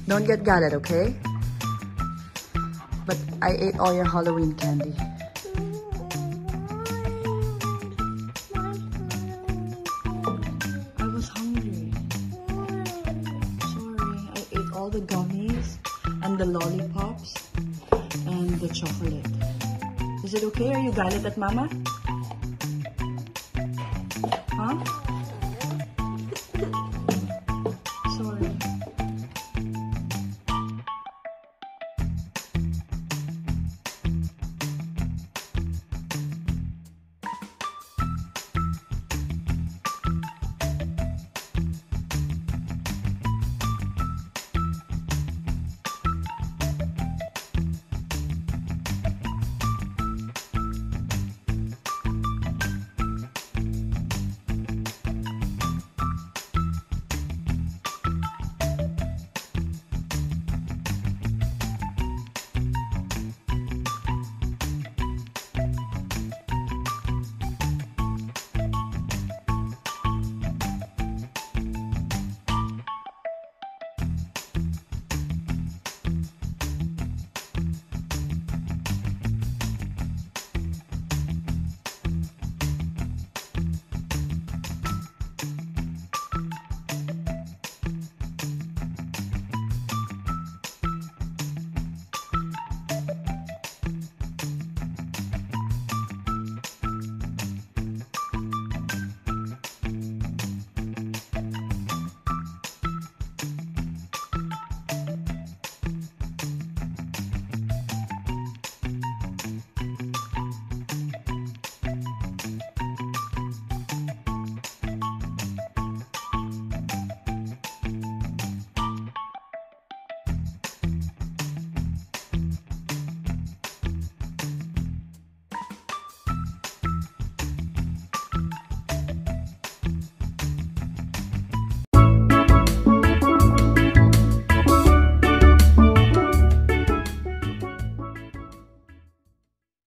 Don't get galit, okay? But I ate all your Halloween candy. I was hungry. Sorry, I ate all the gummies and the lollipops and the chocolate. Is it okay? Are you galit at Mama? Huh?